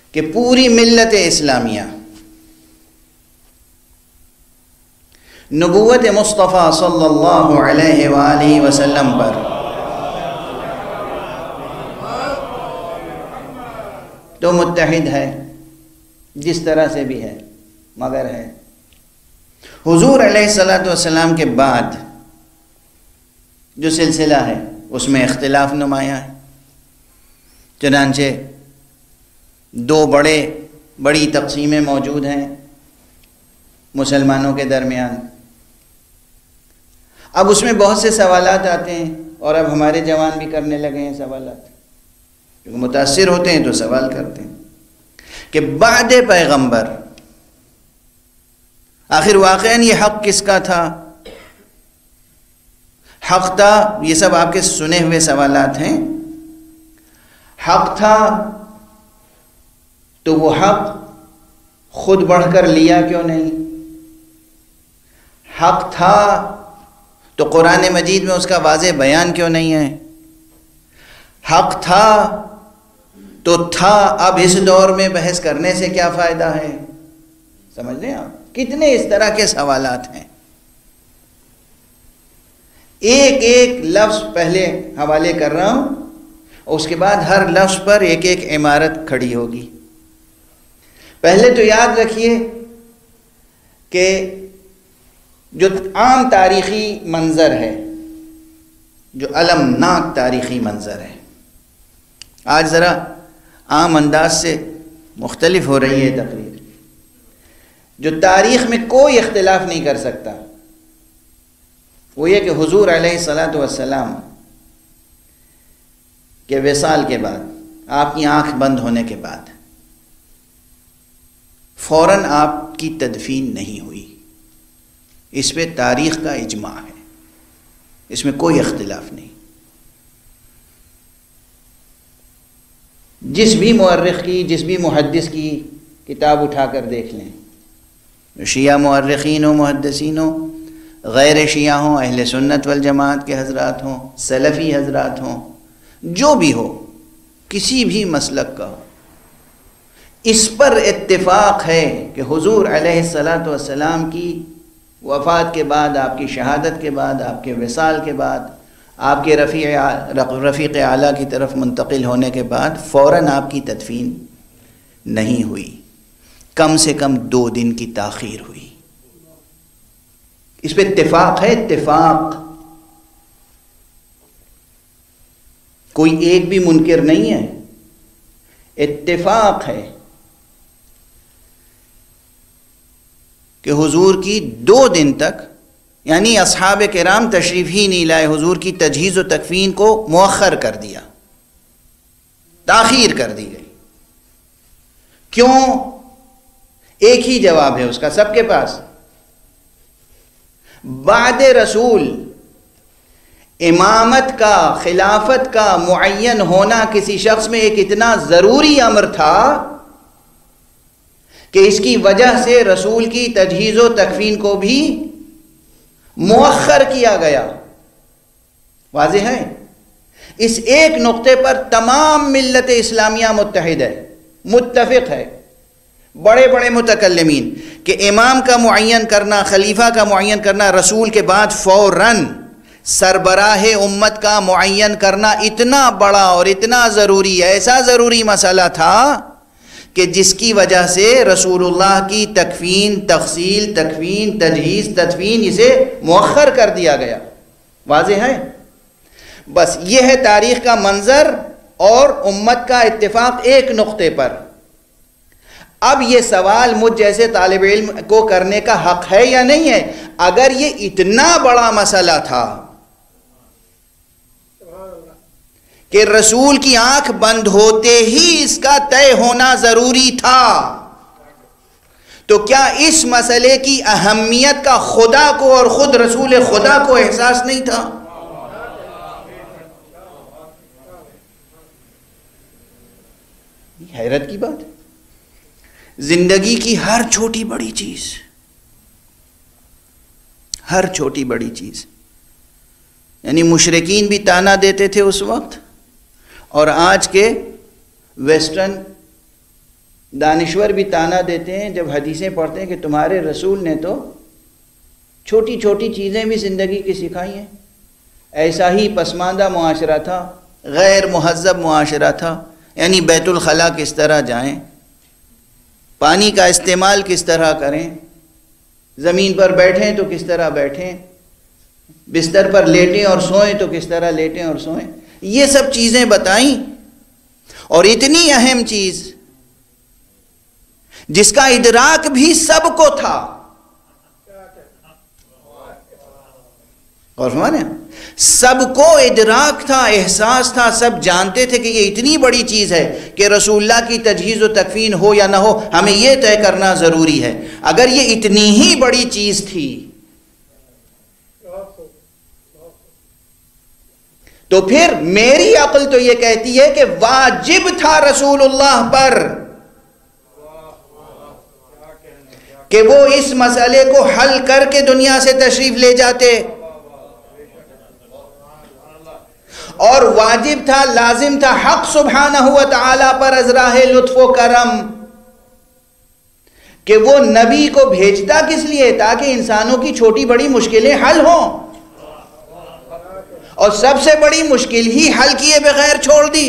کہ پوری ملت اسلامیہ نبوت مصطفیٰ صلی اللہ علیہ وآلہ وسلم پر تو متحد ہے، جس طرح سے بھی ہے، مگر ہے حضور علیہ السلام کے بعد جو سلسلہ ہے اس میں اختلاف نمایاں ہے۔ چنانچہ دو بڑی تقسیمیں موجود ہیں مسلمانوں کے درمیان۔ اب اس میں بہت سے سوالات آتے ہیں، اور اب ہمارے جوان بھی کرنے لگے ہیں سوالات، کیونکہ متاثر ہوتے ہیں تو سوال کرتے ہیں کہ بعد پیغمبر آخر واقعاً یہ حق کس کا تھا؟ حق تھا، یہ سب آپ کے سنے ہوئے سوالات ہیں، حق تھا تو وہ حق خود بڑھ کر لیا کیوں نہیں؟ حق تھا تو قرآن مجید میں اس کا واضح بیان کیوں نہیں ہے؟ حق تھا تو تھا، اب اس دور میں بحث کرنے سے کیا فائدہ ہے؟ سمجھ لیں آپ، کتنے اس طرح کے سوالات ہیں۔ ایک ایک لفظ پہلے حوالے کر رہا ہوں، اور اس کے بعد ہر لفظ پر ایک ایک عمارت کھڑی ہوگی۔ پہلے تو یاد رکھیے کہ جو عام تاریخی منظر ہے، جو المناک تاریخی منظر ہے، آج ذرا عام انداز سے مختلف ہو رہی ہے تقریر، جو تاریخ میں کوئی اختلاف نہیں کر سکتا، وہ یہ کہ حضور علیہ السلام کے وصال کے بعد، آپ کی آنکھ بند ہونے کے بعد فوراً آپ کی تدفین نہیں ہوئی۔ اس پہ تاریخ کا اجماع ہے، اس میں کوئی اختلاف نہیں۔ جس بھی مورخ کی، جس بھی محدث کی کتاب اٹھا کر دیکھ لیں، شیعہ مورخین ہوں، محدثین ہوں، غیر شیعہ ہوں، اہل سنت والجماعت کے حضرات ہوں، سلفی حضرات ہوں، جو بھی ہو، کسی بھی مسلک کا ہو، اس پر اتفاق ہے کہ حضور علیہ السلام کی وفات کے بعد، آپ کی شہادت کے بعد، آپ کے وصال کے بعد، آپ کے رفیق اعلیٰ کی طرف منتقل ہونے کے بعد فوراً آپ کی تدفین نہیں ہوئی، کم سے کم 2 دن کی تاخیر ہوئی۔ اس پہ اتفاق ہے، اتفاق، کوئی ایک بھی منکر نہیں ہے، اتفاق ہے کہ حضور کی 2 دن تک، یعنی اصحاب کرام تشریف ہی نہیں لائے، حضور کی تجہیز و تکفین کو مؤخر کر دیا، تاخیر کر دی گئی۔ کیوں؟ ایک ہی جواب ہے اس کا سب کے پاس، بعد رسول امامت کا، خلافت کا معین ہونا کسی شخص میں ایک اتنا ضروری امر تھا کہ اس کی وجہ سے رسول کی تجہیز و تکفین کو بھی مؤخر کیا گیا۔ واضح ہے؟ اس ایک نقطے پر تمام ملت اسلامیہ متحد ہے، متفق ہے، بڑے بڑے متکلمین، کہ امام کا معین کرنا، خلیفہ کا معین کرنا، رسول کے بعد فوراً سربراہ امت کا معین کرنا اتنا بڑا اور اتنا ضروری، ایسا ضروری مسئلہ تھا کہ جس کی وجہ سے رسول اللہ کی تکفین، تغسیل، تکفین، تجہیز، تدفین، اسے مؤخر کر دیا گیا۔ واضح ہے؟ بس یہ ہے تاریخ کا منظر اور امت کا اتفاق ایک نقطے پر۔ اب یہ سوال مجھ جیسے طالب علم کو کرنے کا حق ہے یا نہیں ہے؟ اگر یہ اتنا بڑا مسئلہ تھا کہ رسول کی آنکھ بند ہوتے ہی اس کا طے ہونا ضروری تھا، تو کیا اس مسئلے کی اہمیت کا خدا کو اور خود رسول خدا کو احساس نہیں تھا؟ یہ حیرت کی بات ہے۔ زندگی کی ہر چھوٹی بڑی چیز، ہر چھوٹی بڑی چیز، یعنی مشرکین بھی تانا دیتے تھے اس وقت، اور آج کے ویسٹرن دانشور بھی تانا دیتے ہیں جب حدیثیں پڑھتے ہیں کہ تمہارے رسول نے تو چھوٹی چھوٹی چیزیں بھی زندگی کی سکھائی ہیں. ایسا ہی پسماندہ معاشرہ تھا، غیر مہذب معاشرہ تھا. یعنی بیت الخلاء کس طرح جائیں، پانی کا استعمال کس طرح کریں، زمین پر بیٹھیں تو کس طرح بیٹھیں، بستر پر لیٹیں اور سوئیں تو کس طرح لیٹیں اور سوئیں. یہ سب چیزیں بتائیں. اور اتنی اہم چیز جس کا ادراک بھی سب کو تھا، اور فرمایا سب کو ادراک تھا، احساس تھا، سب جانتے تھے کہ یہ اتنی بڑی چیز ہے کہ رسول اللہ کی تجہیز و تکفین ہو یا نہ ہو ہمیں یہ طے کرنا ضروری ہے. اگر یہ اتنی ہی بڑی چیز تھی تو پھر میری عقل تو یہ کہتی ہے کہ واجب تھا رسول اللہ پر کہ وہ اس مسئلے کو حل کر کے دنیا سے تشریف لے جاتے، اور واجب تھا، لازم تھا حق سبحانہ و تعالی پر از راہ لطف و کرم کہ وہ نبی کو بھیجتا کس لیے؟ تاکہ انسانوں کی چھوٹی بڑی مشکلیں حل ہوں، اور سب سے بڑی مشکل ہی حل کیے بغیر چھوڑ دی.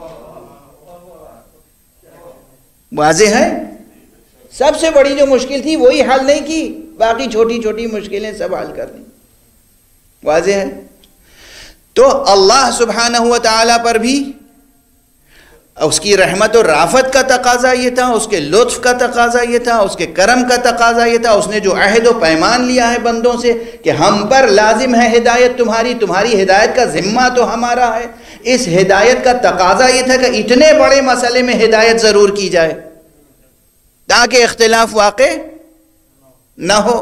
واضح ہے؟ سب سے بڑی جو مشکل تھی وہی حل نہیں کی، باقی چھوٹی چھوٹی مشکلیں سب حل کر دیں. واضح ہے؟ تو اللہ سبحانہ و تعالی پر بھی اس کی رحمت و رافت کا تقاضا یہ تھا، اس کے لطف کا تقاضا یہ تھا، اس کے کرم کا تقاضا یہ تھا. اس نے جو عہد و پیمان لیا ہے بندوں سے کہ ہم پر لازم ہے ہدایت تمہاری ہدایت کا ذمہ تو ہمارا ہے. اس ہدایت کا تقاضا یہ تھا کہ اتنے بڑے مسئلے میں ہدایت ضرور کی جائے تاکہ اختلاف واقع نہ ہو.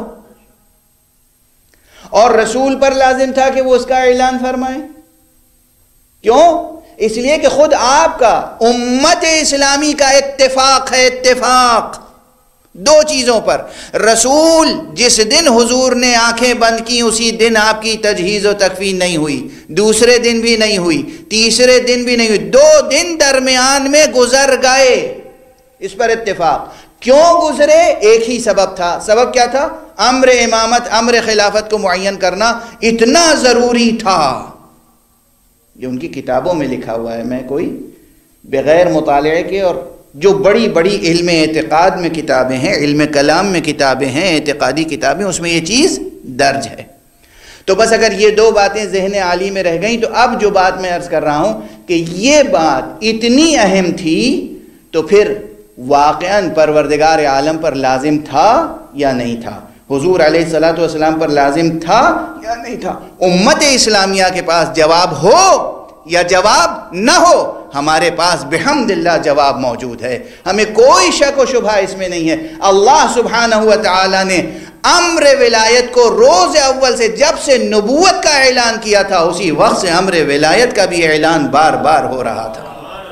اور رسول پر لازم تھا کہ وہ اس کا اعلان فرمائیں. کیوں؟ اس لیے کہ خود آپ کا امت اسلامی کا اتفاق ہے، اتفاق دو چیزوں پر. رسول جس دن حضور نے آنکھیں بند کی اسی دن آپ کی تجہیز و تکفین نہیں ہوئی، دوسرے دن بھی نہیں ہوئی، تیسرے دن بھی نہیں ہوئی، 2 دن درمیان میں گزر گئے. اس پر اتفاق. کیوں گزرے؟ ایک ہی سبب تھا. سبب کیا تھا؟ امر امامت، امر خلافت کو معین کرنا اتنا ضروری تھا. جو ان کی کتابوں میں لکھا ہوا ہے، میں کوئی بغیر مطالعے کے، اور جو بڑی بڑی علم اعتقاد میں کتابیں ہیں، علم کلام میں کتابیں ہیں، اعتقادی کتابیں، اس میں یہ چیز درج ہے. تو بس اگر یہ 2 باتیں ذہن عالی میں رہ گئیں تو اب جو بات میں عرض کر رہا ہوں کہ یہ بات اتنی اہم تھی تو پھر واقعاً پروردگار عالم پر لازم تھا یا نہیں تھا؟ حضور علیہ الصلوۃ والسلام پر لازم تھا یا نہیں تھا؟ امت اسلامیہ کے پاس جواب ہو یا جواب نہ ہو، ہمارے پاس بحمد اللہ جواب موجود ہے. ہمیں کوئی شک و شبہ اس میں نہیں ہے. اللہ سبحانہ و تعالی نے امر ولایت کو روز اول سے جب سے نبوت کا اعلان کیا تھا اسی وقت سے امر ولایت کا بھی اعلان بار بار ہو رہا تھا.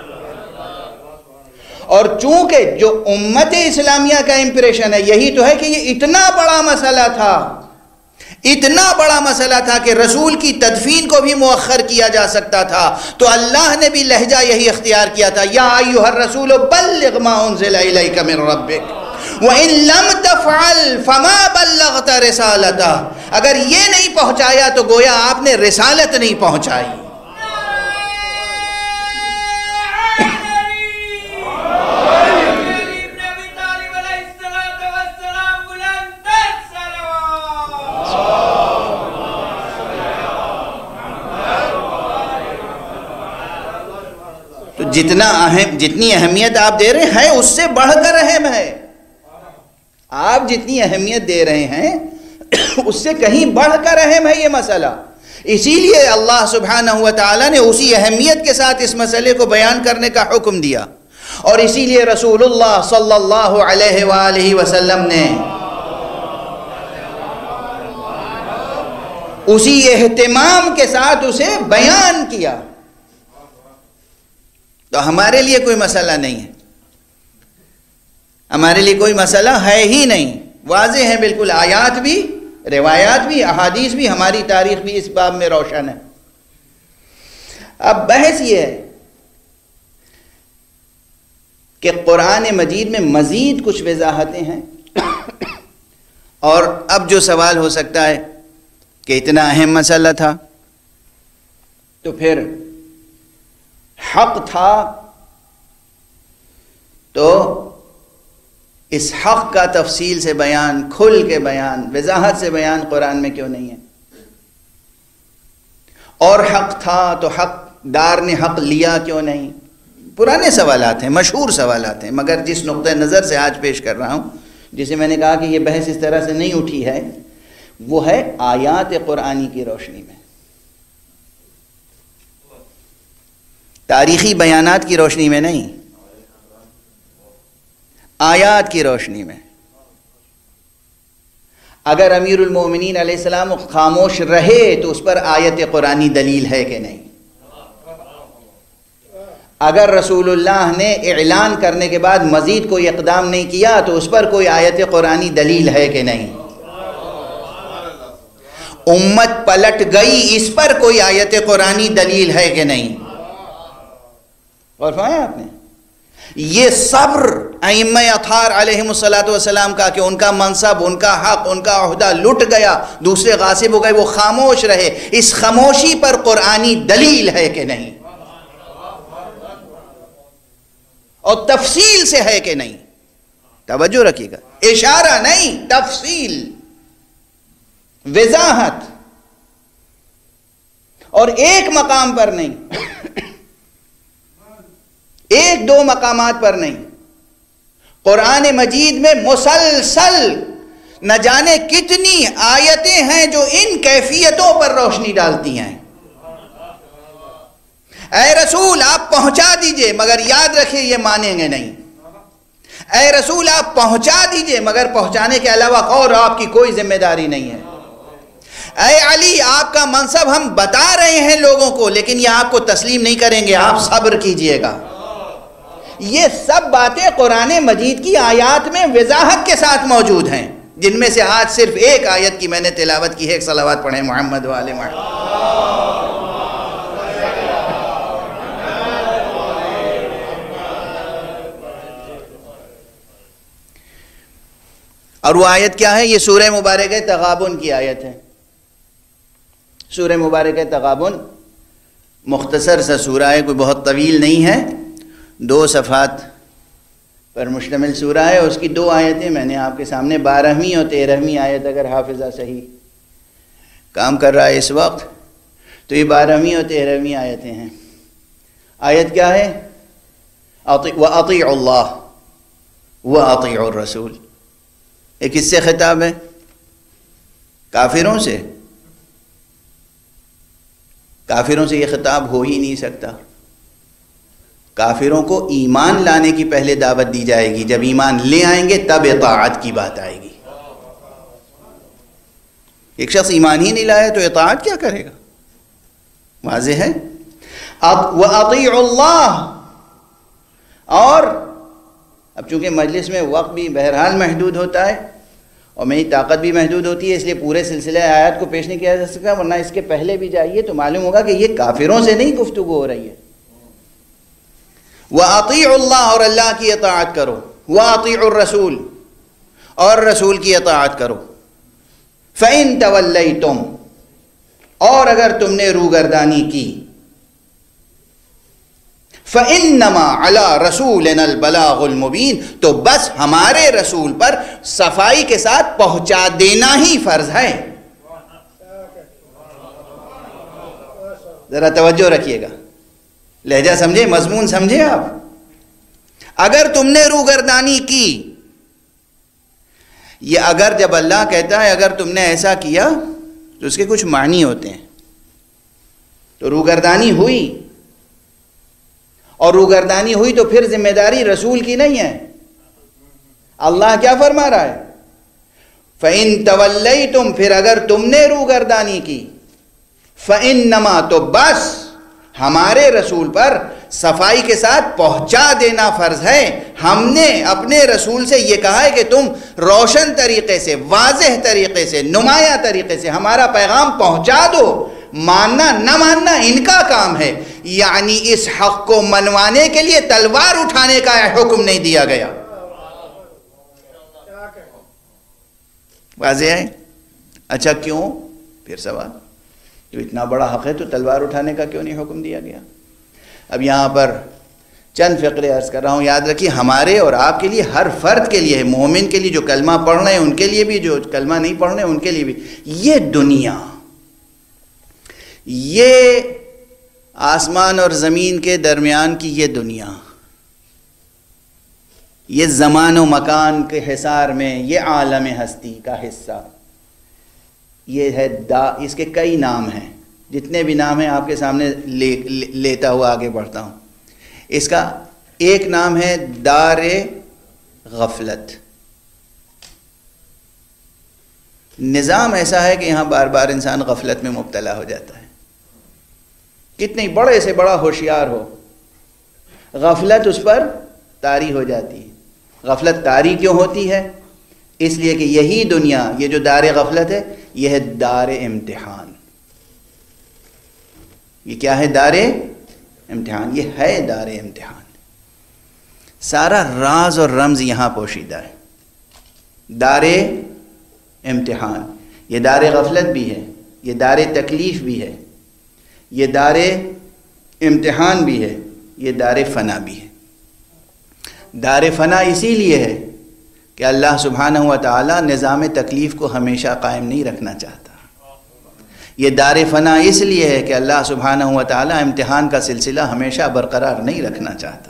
اور چونکہ جو امت اسلامیہ کا امپریشن ہے یہی تو ہے کہ یہ اتنا بڑا مسئلہ تھا، اتنا بڑا مسئلہ تھا کہ رسول کی تدفین کو بھی مؤخر کیا جا سکتا تھا، تو اللہ نے بھی لہجہ یہی اختیار کیا تھا، یا ایھا الرسول بلغ ما انزل الیک من ربک وَإِن لَمْ تَفْعَلْ فَمَا بَلَّغْتَ رِسَالَتَهُ. اگر یہ نہیں پہنچایا تو گویا آپ نے رسالت نہیں پہنچائی. تو جتنی اہمیت آپ دے رہے ہیں اس سے بڑھ کر اہم ہے. آپ جتنی اہمیت دے رہے ہیں اس سے کہیں بڑھ کر اہم ہے یہ مسئلہ. اسی لیے اللہ سبحانہ و تعالی نے اسی اہمیت کے ساتھ اس مسئلے کو بیان کرنے کا حکم دیا، اور اسی لیے رسول اللہ صلی اللہ علیہ وآلہ وسلم نے اسی اہتمام کے ساتھ اسے بیان کیا. تو ہمارے لیے کوئی مسئلہ نہیں ہے، ہمارے لیے کوئی مسئلہ ہے ہی نہیں. واضح ہے بالکل، آیات بھی، روایات بھی، احادیث بھی، ہماری تاریخ بھی اس باب میں روشن ہے. اب بحث یہ ہے کہ قرآن مجید میں مزید کچھ وضاحتیں ہیں. اور اب جو سوال ہو سکتا ہے کہ اتنا اہم مسئلہ تھا تو پھر حق تھا تو اس حق کا تفصیل سے بیان، کھل کے بیان، وضاحت سے بیان قرآن میں کیوں نہیں ہے؟ اور حق تھا تو حق دار نے حق لیا کیوں نہیں؟ پرانے سوالات ہیں، مشہور سوالات ہیں، مگر جس نقطۂ نظر سے آج پیش کر رہا ہوں، جسے میں نے کہا کہ یہ بحث اس طرح سے نہیں اٹھی ہے، وہ ہے آیات قرآنی کی روشنی میں، تاریخی بیانات کی روشنی میں نہیں، آیات کی روشنی میں. اگر امیر المومنین علیہ السلام خاموش رہے تو اس پر آیت قرآنی دلیل ہے کہ نہیں؟ اگر رسول اللہ نے اعلان کرنے کے بعد مزید کوئی اقدام نہیں کیا تو اس پر کوئی آیت قرآنی دلیل ہے کہ نہیں؟ امت پلٹ گئی، اس پر کوئی آیت قرآنی دلیل ہے کہ نہیں؟ اور فرمایا آپ نے یہ صبر ائمہ اطہار علیہم السلام کا کہ ان کا منصب، ان کا حق، ان کا عہدہ لٹ گیا، دوسرے غاصب ہو گئے، وہ خاموش رہے، اس خاموشی پر قرآنی دلیل ہے کہ نہیں؟ اور تفصیل سے ہے کہ نہیں؟ توجہ رکھیے گا، اشارہ نہیں، تفصیل، وضاحت، اور ایک مقام پر نہیں، ایک دو مقامات پر نہیں، قرآن مجید میں مسلسل نہ جانے کتنی آیتیں ہیں جو ان کیفیتوں پر روشنی ڈالتی ہیں. اے رسول آپ پہنچا دیجئے مگر یاد رکھیے یہ مانیں گے نہیں. اے رسول آپ پہنچا دیجئے مگر پہنچانے کے علاوہ اور آپ کی کوئی ذمہ داری نہیں ہے. اے علی آپ کا منصب ہم بتا رہے ہیں لوگوں کو لیکن یہ آپ کو تسلیم نہیں کریں گے، آپ صبر کیجئے گا. یہ سب باتیں قرآن مجید کی آیات میں وضاحت کے ساتھ موجود ہیں، جن میں سے آج صرف ایک آیت کی میں نے تلاوت کی ہے. ایک صلوات پڑھیں محمد و آل محمد. اور وہ آیت کیا ہے؟ یہ سورہ مبارکہ تغابن کی آیت ہے. سورہ مبارکہ تغابن مختصر سا سورہ ہے، کوئی بہت طویل نہیں ہے، 2 صفحات پر مشتمل سورہ ہے. اس کی 2 آیتیں میں نے آپ کے سامنے، 12ویں اور 13ویں آیت، اگر حافظہ صحیح کام کر رہا ہے اس وقت تو یہ 12ویں اور 13ویں آیتیں ہیں. آیت کیا ہے؟ وَأَطِيعُوا اللَّهَ وَأَطِيعُوا الرَّسُولَ. یہ کس سے خطاب ہے؟ کافروں سے. کافروں سے یہ خطاب ہو ہی نہیں سکتا. کافروں کو ایمان لانے کی پہلے دعوت دی جائے گی، جب ایمان لے آئیں گے تب اطاعت کی بات آئے گی. ایک شخص ایمان ہی نہیں لایا تو اطاعت کیا کرے گا؟ واضح ہے. وَأَطِيعُوا اللَّهَ. اور اب چونکہ مجلس میں وقت بھی بہرحال محدود ہوتا ہے اور میری طاقت بھی محدود ہوتی ہے، اس لیے پورے سلسلہ آیات کو پیش نہیں کیا جا سکتا، ورنہ اس کے پہلے بھی جائیے تو معلوم ہوگا کہ یہ کافروں سے نہیں گفتگو ہو رہی ہے. وَأَطِيعُوا اللَّهَ، اور اللہ کی اطاعت کرو. وَأَطِيعُوا الرَّسُولَ، اور رسول کی اطاعت کرو. فَإِن تَوَلَّيْتُمْ، اور اگر تم نے روگردانی کی، فَإِنَّمَا عَلَىٰ رَسُولِنَا الْبَلَاغُ الْمُبِينُ، تو بس ہمارے رسول پر صفائی کے ساتھ پہنچا دینا ہی فرض ہے. ذرا توجہ رکھیے گا، لہجہ سمجھے، مضمون سمجھے آپ. اگر تم نے روگردانی کی، یہ اگر جب اللہ کہتا ہے اگر تم نے ایسا کیا تو اس کے کچھ معنی ہوتے ہیں. تو روگردانی ہوئی، اور روگردانی ہوئی تو پھر ذمہ داری رسول کی نہیں ہے. اللہ کیا فرما رہا ہے؟ فَإِن تَوَلَّيْتُمْ، پھر اگر تم نے روگردانی کی، فَإِنَّمَا، تو بس ہمارے رسول پر صفائی کے ساتھ پہنچا دینا فرض ہے. ہم نے اپنے رسول سے یہ کہا ہے کہ تم روشن طریقے سے، واضح طریقے سے، نمایاں طریقے سے ہمارا پیغام پہنچا دو. ماننا نہ ماننا ان کا کام ہے، یعنی اس حق کو منوانے کے لیے تلوار اٹھانے کا حکم نہیں دیا گیا. واضح ہے؟ اچھا کیوں؟ پھر سوال، جو اتنا بڑا حق ہے تو تلوار اٹھانے کا کیوں نہیں حکم دیا گیا؟ اب یہاں پر چند فقرے عرض کر رہا ہوں، یاد رکھیے ہمارے اور آپ کے لیے، ہر فرد کے لیے، مومن کے لیے جو کلمہ پڑھ رہے ہیں ان کے لیے بھی، جو کلمہ نہیں پڑھ رہے ہیں ان کے لیے بھی، یہ دنیا، یہ آسمان اور زمین کے درمیان کی یہ دنیا، یہ زمان و مکان کے حصار میں یہ عالم ہستی کا حصہ، یہ ہے اس کے کئی نام ہیں، جتنے بھی نام ہیں آپ کے سامنے لیتا ہوا آگے بڑھتا ہوں. اس کا ایک نام ہے دار غفلت. نظام ایسا ہے کہ یہاں بار بار انسان غفلت میں مبتلا ہو جاتا ہے، کتنے بڑے سے بڑا ہوشیار ہو، غفلت اس پر طاری ہو جاتی ہے. غفلت طاری کیوں ہوتی ہے؟ اس لیے کہ یہی دنیا، یہ جو دار غفلت ہے، یہ ہے دار امتحان. یہ کیا ہے؟ دار امتحان. یہ ہے دار امتحان. سارا راز اور رمز یہاں پوشیدہ ہے. دار امتحان، یہ دار غفلت بھی ہے، یہ دار تکلیف بھی ہے، یہ دار امتحان بھی ہے، یہ دار فنا بھی ہے. دار فنا اسی لیے ہے کہ اللہ سبحانہ و تعالی نظام تکلیف کو ہمیشہ قائم نہیں رکھنا چاہتا. یہ دار فنا اس لیے ہے کہ اللہ سبحانہ و تعالی امتحان کا سلسلہ ہمیشہ برقرار نہیں رکھنا چاہتا.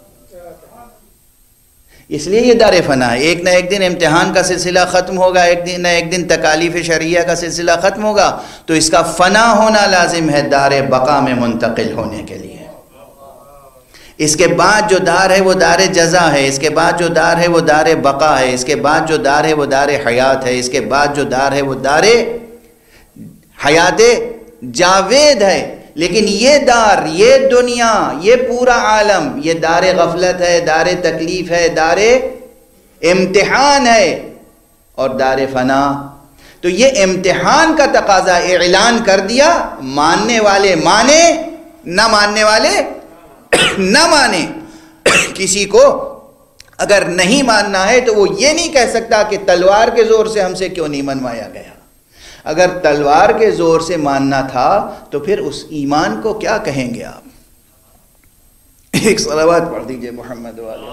اس لیے یہ دار فنا ہے. ایک نہ ایک دن امتحان کا سلسلہ ختم ہوگا، ایک دن نہ ایک دن تکالیف شرعیہ کا سلسلہ ختم ہوگا، تو اس کا فنا ہونا لازم ہے دار بقا میں منتقل ہونے کے لیے. اس کے بعد جو دار ہے وہ دار جزا ہے، اس کے بعد جو دار ہے وہ دار بقا ہے، اس کے بعد جو دار ہے وہ دار حیات ہے، اس کے بعد جو دار ہے وہ دار حیات جاوید ہے. لیکن یہ دار، یہ دنیا، یہ پورا عالم، یہ دار غفلت ہے، دار تکلیف ہے، دار امتحان ہے اور دار فنا. تو یہ امتحان کا تقاضا اعلان کر دیا، ماننے والے مانے، نہ ماننے والے نہ مانے. کسی کو اگر نہیں ماننا ہے تو وہ یہ نہیں کہہ سکتا کہ تلوار کے زور سے ہم سے کیوں نہیں منوایا گیا. اگر تلوار کے زور سے ماننا تھا تو پھر اس ایمان کو کیا کہیں گے آپ؟ ایک صلوات پڑھ دیجئے محمد والے.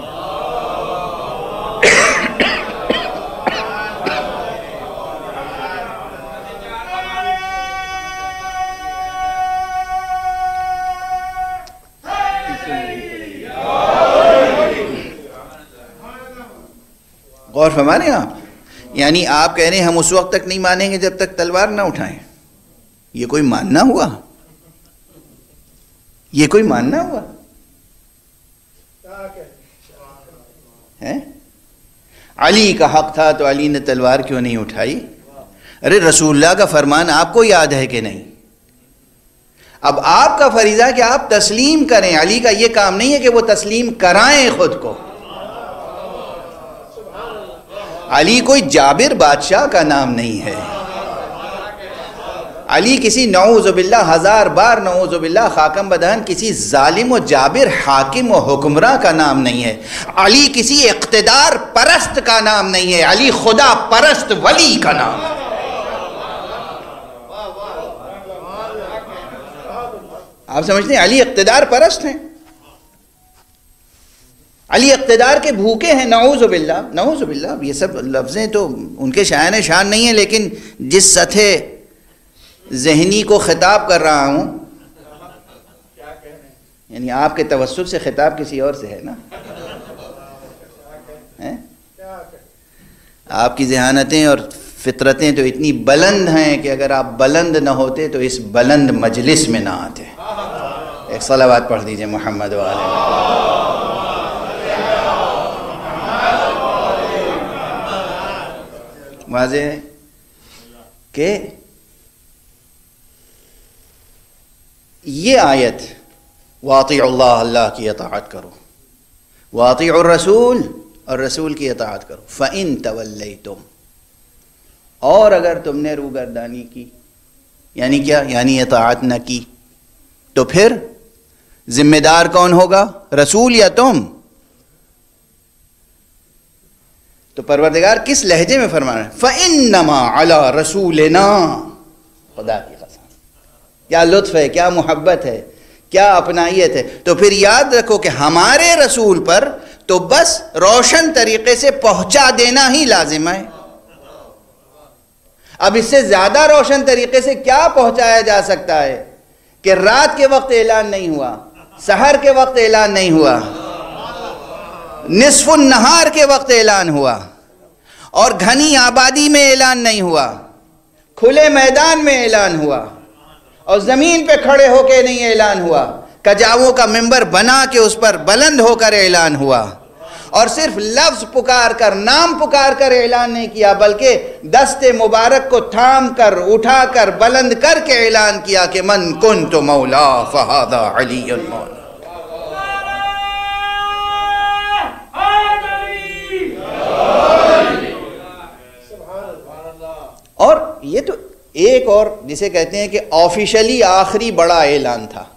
غور فرما رہے ہیں آپ؟ یعنی آپ کہہ رہے ہیں ہم اس وقت تک نہیں مانیں گے جب تک تلوار نہ اٹھائیں. یہ کوئی ماننا ہوا؟ یہ کوئی ماننا ہوا ہے؟ علی کا حق تھا تو علی نے تلوار کیوں نہیں اٹھائی؟ ارے رسول اللہ کا فرمان آپ کو یاد ہے کہ نہیں؟ اب آپ کا فریضہ کہ آپ تسلیم کریں. علی کا یہ کام نہیں ہے کہ وہ تسلیم کرائیں خود کو. علی کوئی جابر بادشاہ کا نام نہیں ہے. علی کسی نعوذ باللہ، ہزار بار نعوذ باللہ خاکم بدہن، کسی ظالم و جابر حاکم و حکمراں کا نام نہیں ہے. علی کسی اقتدار پرست کا نام نہیں ہے. علی خدا پرست ولی کا نام ہے. آپ سمجھتے ہیں علی اقتدار پرست ہیں؟ علی اقتدار کے بھوکے ہیں. نعوذ باللہ، نعوذ باللہ. یہ سب لفظیں تو ان کے شایان شان نہیں ہیں، لیکن جس سطح ذہنی کو خطاب کر رہا ہوں، یعنی آپ کے توسط سے خطاب کسی اور سے ہے نا. آپ کی ذہانتیں اور فطرتیں تو اتنی بلند ہیں کہ اگر آپ بلند نہ ہوتے تو اس بلند مجلس میں نہ آتے. ایک صلوات پڑھ دیجئے محمد والے. واضح ہے کہ یہ آیت واطیعوا اللہ، اللہ کی اطاعت کرو، واطیعوا الرسول، اور رسول کی اطاعت کرو. فَإِن تَوَلَّيْتُمْ، اور اگر تم نے روگردانی کی، یعنی کیا؟ یعنی اطاعت نہ کی، تو پھر ذمہ دار کون ہوگا؟ رسول یا تم؟ تو پروردگار کس لہجے میں فرما رہا ہے؟ فَإِنَّمَا عَلَىٰ رَسُولِنَا. خدا کی قسم، کیا لطف ہے، کیا محبت ہے، کیا اپنائیت ہے. تو پھر یاد رکھو کہ ہمارے رسول پر تو بس روشن طریقے سے پہنچا دینا ہی لازم ہے. اب اس سے زیادہ روشن طریقے سے کیا پہنچایا جا سکتا ہے کہ رات کے وقت اعلان نہیں ہوا، سحر کے وقت اعلان نہیں ہوا، نصف النہار کے وقت اعلان ہوا، اور گھنی آبادی میں اعلان نہیں ہوا، کھلے میدان میں اعلان ہوا، اور زمین پہ کھڑے ہو کے نہیں اعلان ہوا، کجاووں کا ممبر بنا کے اس پر بلند ہو کر اعلان ہوا. اور صرف لفظ پکار کر، نام پکار کر اعلان نہیں کیا، بلکہ دست مبارک کو تھام کر، اٹھا کر، بلند کر کے اعلان کیا کہ من کنت مولا فہذا علی مولا. اور یہ تو ایک اور جسے کہتے ہیں کہ آفیشلی آخری بڑا اعلان تھا.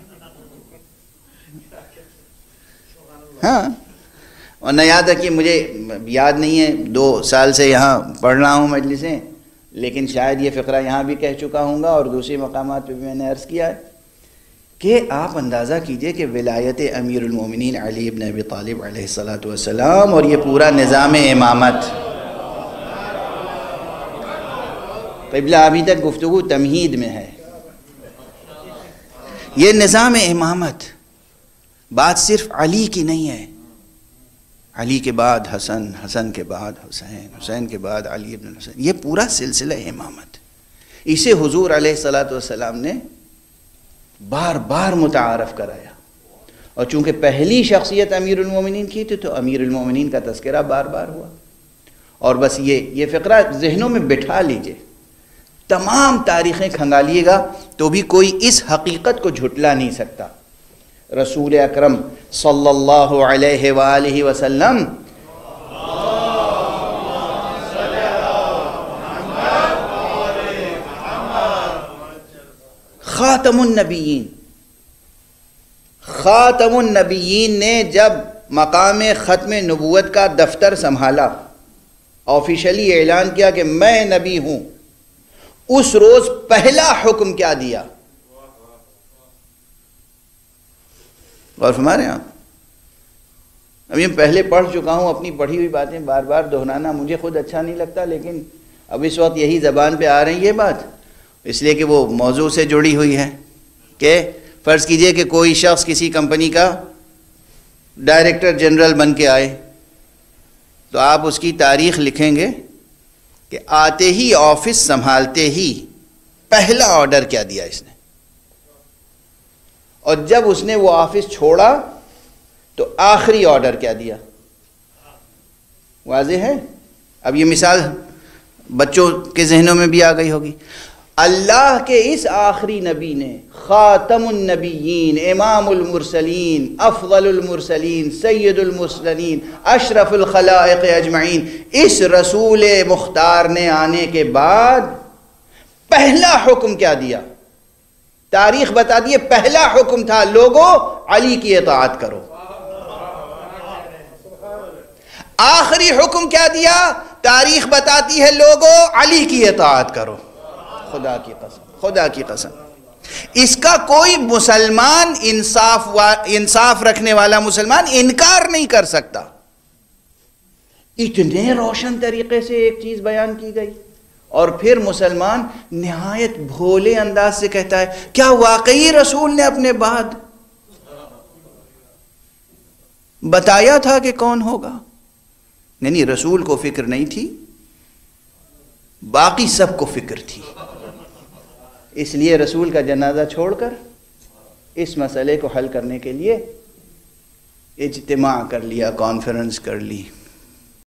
ہاں، اور نہ یاد رکھیے، مجھے یاد نہیں ہے، 2 سال سے یہاں پڑھ رہا ہوں مجلسیں، لیکن شاید یہ فقرہ یہاں بھی کہہ چکا ہوں گا اور دوسری مقامات پہ بھی میں نے عرض کیا ہے کہ آپ اندازہ کیجئے کہ ولایت امیر المومنین علی ابن ابی طالب علیہ السلام اور یہ پورا نظام امامت. قبلہ ابھی تک گفتگو تمہید میں ہے. یہ نظام امامت بات صرف علی کی نہیں ہے. علی کے بعد حسن، حسن کے بعد حسین، حسین کے بعد علی ابن حسین، یہ پورا سلسلہ امامت. اسے حضور علیہ السلام نے بار بار متعارف کرایا، اور چونکہ پہلی شخصیت امیر المومنین کی تھی تو امیر المومنین کا تذکرہ بار بار ہوا. اور بس یہ فقرہ ذہنوں میں بٹھا لیجئے، تمام تاریخیں کھنگالیے گا تو بھی کوئی اس حقیقت کو جھٹلا نہیں سکتا. رسول اکرم صلی اللہ علیہ وآلہ وسلم خاتم النبیین، خاتم النبیین نے جب مقام ختم نبوت کا دفتر سنبھالا، آفیشلی اعلان کیا کہ میں نبی ہوں، اس روز پہلا حکم کیا دیا؟ غور فرما رہے ہیں آپ؟ اب یہ پہلے پڑھ چکا ہوں، اپنی پڑھی ہوئی باتیں بار بار دہرانا مجھے خود اچھا نہیں لگتا، لیکن اب اس وقت یہی زبان پہ آ رہی ہے یہ بات، اس لیے کہ وہ موضوع سے جڑی ہوئی ہے. کہ فرض کیجئے کہ کوئی شخص کسی کمپنی کا ڈائریکٹر جنرل بن کے آئے، تو آپ اس کی تاریخ لکھیں گے کہ آتے ہی آفس سنبھالتے ہی پہلا آرڈر کیا دیا اس نے، اور جب اس نے وہ آفس چھوڑا تو آخری آرڈر کیا دیا. واضح ہے؟ اب یہ مثال بچوں کے ذہنوں میں بھی آ گئی ہوگی. اللہ کے اس آخری نبی نے، خاتم النبیین، امام المرسلین، افضل المرسلین، سید المرسلین، اشرف الخلائق اجمعین، اس رسول مختار نے آنے کے بعد پہلا حکم کیا دیا؟ تاریخ بتا دیے. پہلا حکم تھا لوگو علی کی اطاعت کرو. آخری حکم کیا دیا؟ تاریخ بتاتی ہے لوگو علی کی اطاعت کرو. خدا کی قسم، خدا کی قسم، اس کا کوئی مسلمان انصاف رکھنے والا مسلمان انکار نہیں کر سکتا. اتنے روشن طریقے سے ایک چیز بیان کی گئی، اور پھر مسلمان نہایت بھولے انداز سے کہتا ہے کیا واقعی رسول نے اپنے بعد بتایا تھا کہ کون ہوگا؟ نہیں، رسول کو فکر نہیں تھی، باقی سب کو فکر تھی. اس لیے رسول کا جنازہ چھوڑ کر اس مسئلے کو حل کرنے کے لیے اجتماع کر لیا، کانفرنس کر لی.